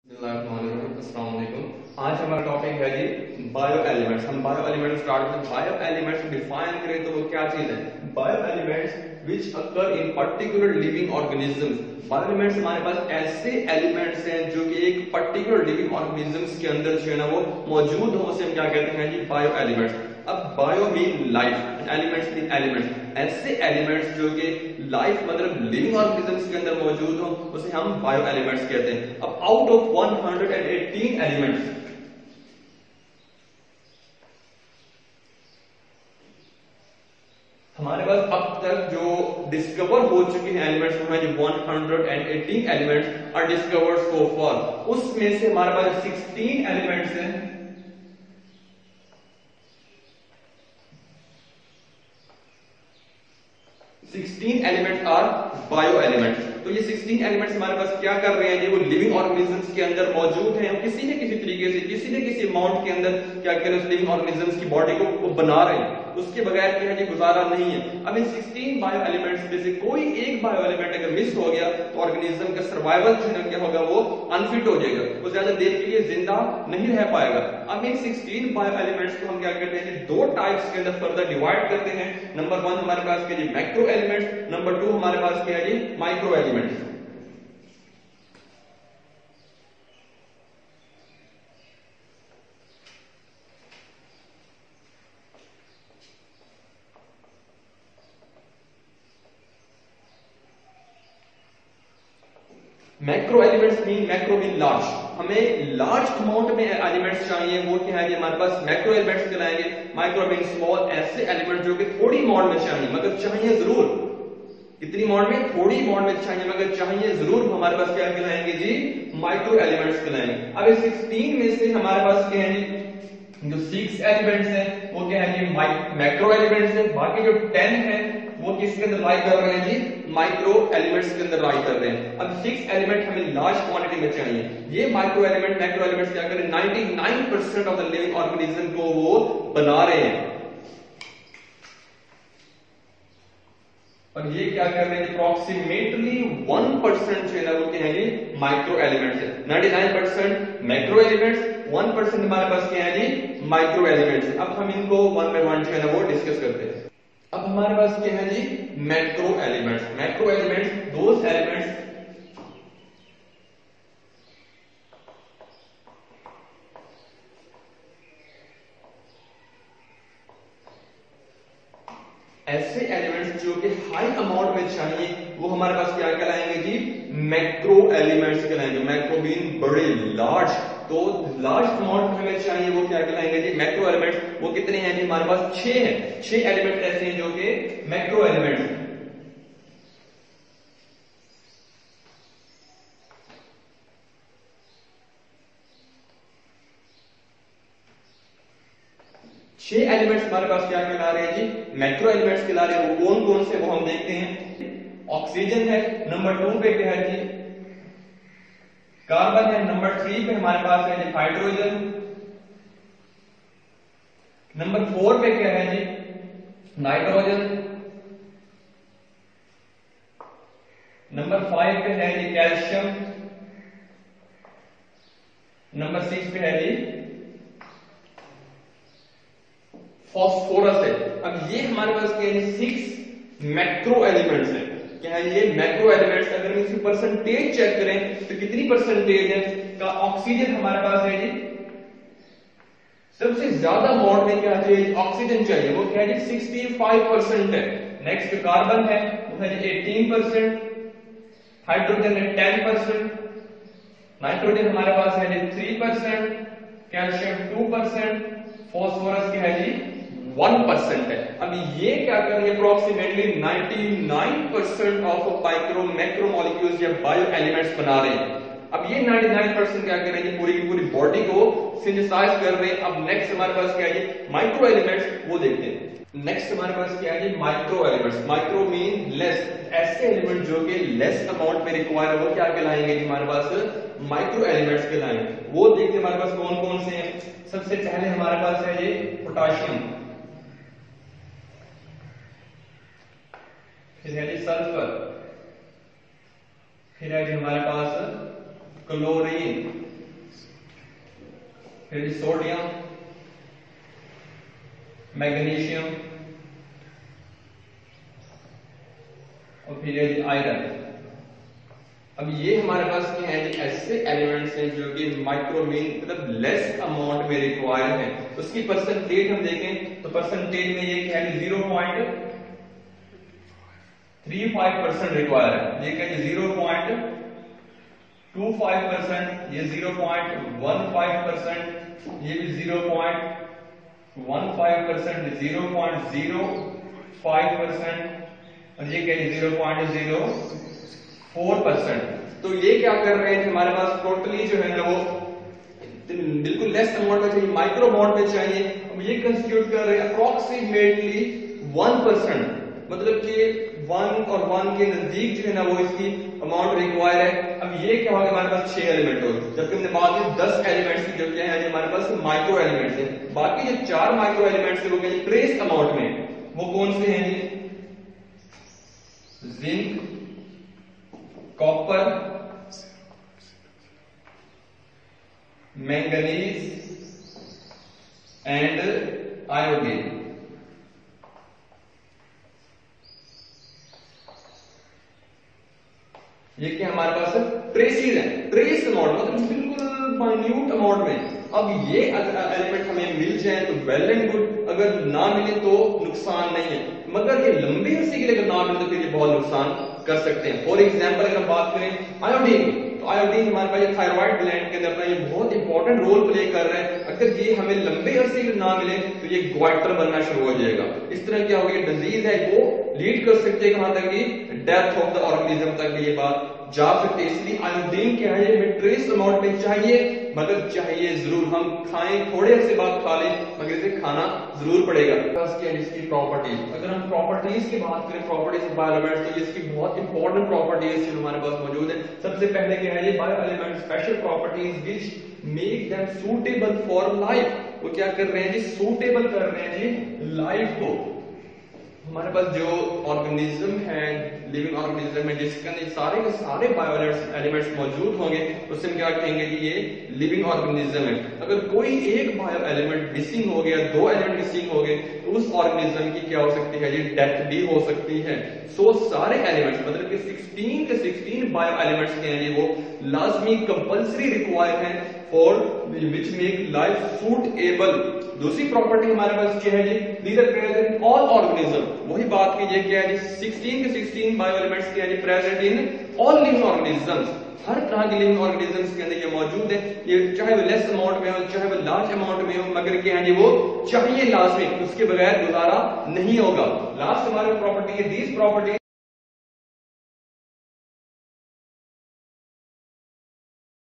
अस्सलाम वालेकुम। आज हमारा टॉपिक है जी बायो एलिमेंट्स। हम बायो एलिमेंट्स स्टार्ट करते हैं। बायो एलिमेंट्स डिफाइन करें तो वो क्या चीज है? Bio elements which occur in particular living organisms. Bio elements हमारे पास ऐसे एलिमेंट्स हैं जो कि एक पर्टिकुलर लिविंग ऑर्गेनिजम्स के अंदर जो है ना वो मौजूद हो, उसे हम क्या कहते हैं जी? Bio elements. अब bio mean life, elements mean elements. ऐसे एलिमेंट्स जो कि लाइफ मतलब लिविंग ऑर्गेनिजम्स के अंदर मौजूद हो उसे हम बायो एलिमेंट्स कहते हैं। अब आउट ऑफ 118 एलिमेंट्स हमारे पास अब तक जो डिस्कवर हो चुके हैं एलिमेंट्स वो हैं जो 118 elements are discovered so far. उसमें से हमारे पास 16 एलिमेंट्स हैं, 16 एलिमेंट्स आर बायो एलिमेंट्स। तो ये 16 एलिमेंट्स हमारे पास क्या कर रहे हैं? वो लिविंग ऑर्गेनिजम्स के अंदर मौजूद हैं, किसी न किसी तरीके से किसी न किसी अमाउंट के अंदर क्या कर रहे हैं? लिविंग ऑर्गेनिजम्स की बॉडी को बना रहे हैं, उसके बगैर क्या है कि गुजारा नहीं है। अब इन 16 बायो एलिमेंट्स में से कोई एक बायो एलिमेंट अगर मिस हो गया तो ऑर्गेनिज्म का सर्वाइवल जो है क्या होगा? वो अनफिट हो जाएगा, वो ज्यादा देर के लिए जिंदा नहीं रह पाएगा। अब इन 16 बायो एलिमेंट्स को हम क्या करते हैं? दो टाइप्स के अंदर फर्दर डिवाइड करते हैं। नंबर 1 हमारे पास क्या जी? Macro elements. नंबर 2 हमारे पास क्या है जी? Micro elements. Macro elements mean large. हमें लार्ज अमाउंट में एलिमेंट्स चाहिए, वो क्या है? हमारे पास मैक्रो एलिमेंट्स कहलाएंगे। माइक्रो मीन स्मॉल, ऐसे एलिमेंट जो कि थोड़ी अमाउंट में चाहिए मगर चाहिए जरूर, इतनी अमाउंट में थोड़ी अमाउंट में चाहिए मगर चाहिए जरूर, हमारे पास क्या कहलाएंगे जी? माइक्रो एलिमेंट्स कहलाएंगे। अब इस 16 में से हमारे पास क्या है जी? जो 6 एलिमेंट्स हैं वो क्या है जी? मैक्रो एलिमेंट्स हैं। बाकी जो 10 है वो किसके अंदर लाई कर रहे हैं जी? माइक्रो एलिमेंट्स के अंदर लाई कर रहे हैं। अब 6 एलिमेंट हमें लार्ज क्वांटिटी में चाहिए। ये माइक्रो एलिमेंट मैक्रो एलिमेंट्स क्या करें? 99% ऑफ द लिविंग ऑर्गेनिज्म को वो बना रहे हैं। और ये क्या कर रहे हैं? अप्रोक्सीमेटली 1% जो है ना वो क्या है जी? माइक्रो एलिमेंट्स है। 99% मैक्रो एलिमेंट्स, 1% हमारे पास क्या है जी? Micro elements. अब हम इनको वन बाय वन जो है ना वो डिस्कस करते हैं। अब हमारे पास क्या है जी? Macro elements. Macro elements those elements ऐसे एलिमेंट्स जो कि हाई अमाउंट में चाहिए वो हमारे पास क्या कहलाएंगे जी? मैक्रो एलिमेंट्स कहलाएंगे। मैक्रो मीन बड़े, लार्ज। तो लार्ज अमाउंट में हमें चाहिए वो क्या कहलाएंगे जी? Macro elements. वो कितने हैं जी? हमारे पास 6 हैं। 6 एलिमेंट ऐसे हैं जो कि मैक्रो एलिमेंट्स। छह एलिमेंट्स हमारे पास क्या कहला रहे हैं जी? मैक्रो एलिमेंट्स कहला रहे हैं। वो कौन कौन से वो हम देखते हैं। ऑक्सीजन है, नंबर 2 पे क्या है जी? कार्बन है, नंबर 3 पे हमारे पास है जी हाइड्रोजन, नंबर 4 पे क्या है जी? नाइट्रोजन, नंबर 5 पे है जी कैल्शियम, नंबर 6 पे है जी फास्फोरस है। अब ये हमारे पास क्या है? 6 मैक्रो एलिमेंट्स है। क्या है ये? Macro elements. अगर हम इसकी परसेंटेज चेक करें तो कितनी परसेंटेज है का ऑक्सीजन हमारे पास है जी? सबसे ज्यादा अमाउंट में क्या चाहिए? ऑक्सीजन चाहिए, वो क्या है जी? 65% है। नेक्स्ट कार्बन है, वो है जी 18%, हाइड्रोजन है 10%, नाइट्रोजन हमारे पास है जी 3%, कैल्शियम 2%, फास्फोरस क्या है जी? 1% है। अब ये क्या कर रही है? Approximately 99% of micro macro molecules या बायो एलिमेंट्स बना रहे हैं। अब ये 99% क्या कर रहे हैं? पूरी की पूरी बॉडी को सिंथेसाइज कर रहे हैं। अब नेक्स्ट हमारे पास क्या है? माइक्रो एलिमेंट्स, वो देखते हैं। नेक्स्ट हमारे पास क्या है? Micro elements. Micro mean less. ऐसे एलिमेंट जो कि लेस अमाउंट में रिक्वायर है वो क्या कहलाएंगे? हमारे पास माइक्रो एलिमेंट्स कहलाएंगे। वो देखते हैं हमारे पास कौन कौन से हैं। सबसे पहले हमारे पास है ये पोटाशियम, फिर है जी सल्फर, फिर है जी हमारे पास क्लोरीन, फिर सोडियम, मैग्नीशियम और फिर ये आयरन। अब ये हमारे पास क्या है, ऐसे एलिमेंट्स हैं जो कि माइक्रोमीन मतलब लेस अमाउंट में रिक्वायर है। तो उसकी परसेंटेज हम देखें तो परसेंटेज में ये क्या है 0.35% रिक्वायर है, ये क्या है 0.25%, ये 0.15%, ये भी 0.15%, 0.05% और ये क्या है 0.04%। तो ये क्या कर रहे हैं, हमारे पास टोटली जो है ना वो बिल्कुल लेस अमाउंट में चाहिए, माइक्रो अमाउंट में चाहिए। अब ये कंस्टिट्यूट कर रहे हैं अप्रोक्सीमेटली 1%, मतलब कि 1 और 1 के नजदीक जो है ना वो इसकी अमाउंट रिक्वायर है। अब ये क्या होगा, हमारे पास 6 एलिमेंट हो, जबकि हमने बात की 10 एलिमेंट्स की जो क्या है हमारे पास माइक्रो एलिमेंट्स है। बाकी जो 4 माइक्रो एलिमेंट्स है वो क्या ट्रेस अमाउंट में, वो कौन से हैं जी, zinc, copper, manganese and iodine. ये क्या हमारे पास ट्रेसेस है, ट्रेस अमाउंट मतलब बिल्कुल माइन्यूट अमाउंट में। अब ये एलिमेंट हमें मिल जाए तो वेल एंड गुड, अगर ना मिले तो नुकसान नहीं है, मगर ये लंबे अरसे के लिए अगर ना मिले तो फिर ये बहुत नुकसान कर सकते हैं। फॉर एग्जाम्पल अगर हम बात करें आयोडीन की, तो आयोडीन हमारे पास थायराइड ग्लैंड के अंदर अपना ये बहुत इंपॉर्टेंट रोल प्ले कर रहा है। अगर ये हमें लंबे अरसे के ना मिले तो ये ग्वाइटर बनना शुरू हो जाएगा। इस तरह क्या होगी, डिजीज है वो लीड कर सकते हैं कहां तक की डेथ ऑफ द ऑर्गेनिज्म तक भी ये बात जा सकते। इसलिए आयोडीन क्या है हमें ट्रेस अमाउंट में चाहिए, मगर चाहिए जरूर, हम खाएं थोड़े अरसे बाद खा लें मगर इसे खाना जरूर पड़ेगा। इसकी प्रॉपर्टीज, अगर हम प्रॉपर्टीज की बात करें, प्रॉपर्टीज ऑफ बायो एलिमेंट्स, तो इसकी बहुत इंपॉर्टेंट प्रॉपर्टीज हमारे पास मौजूद है। सबसे पहले क्या है, ये bio element special properties which make them suitable for life. वो क्या कर रहे हैं जी, सूटेबल कर रहे हैं जी लाइफ को। हमारे पास जो ऑर्गेनिज्म है, लिविंग ऑर्गेनिज्म है, जिसके अंदर सारे के सारे बायो एलिमेंट्स मौजूद होंगे, उससे हम क्या कहेंगे कि ये लिविंग ऑर्गेनिज्म है। अगर कोई एक बायो एलिमेंट मिसिंग हो गया, 2 एलिमेंट मिसिंग हो गए, तो उस ऑर्गेनिज्म की क्या हो सकती है, ये डेथ भी हो सकती है। सो सारे एलिमेंट्स मतलब कि 16 बायो एलिमेंट्स के हैं वो लाजमी कंपल्सरी रिक्वायर हैं for which make life suitable. दूसरी प्रॉपर्टी हमारे पास क्या है जी, these are present in all organism. वही बात कीजिए क्या है जी, 16 बायो एलिमेंट्स क्या है जी present in all living organisms. हर तरह के लिविंग ऑर्गेनिजम्स के अंदर ये मौजूद है। ये चाहे वो लेस अमाउंट में हो, चाहे वो लार्ज अमाउंट में हो, मगर क्या है जी वो चाहिए लाजमी, उसके बगैर गुजारा नहीं होगा। लास्ट हमारे प्रॉपर्टी है, दीज प्रॉपर्टीज